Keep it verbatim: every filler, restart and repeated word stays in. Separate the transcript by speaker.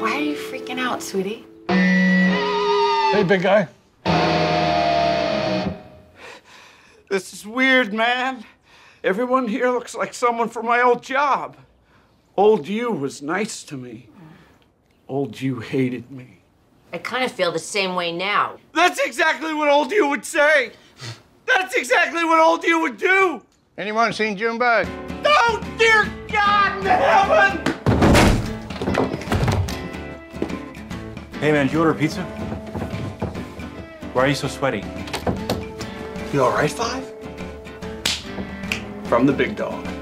Speaker 1: Why are you freaking out, sweetie?
Speaker 2: Hey, big guy.
Speaker 3: This is weird, man. Everyone here looks like someone from my old job. Old you was nice to me. Old you hated me.
Speaker 4: I kind of feel the same way now.
Speaker 3: That's exactly what old you would say. That's exactly what old you would do.
Speaker 5: Anyone seen Junebug?
Speaker 3: Oh, dear God in heaven!
Speaker 6: Hey, man, did you order a pizza? Why are you so sweaty?
Speaker 3: You all right, Five? From the big dog.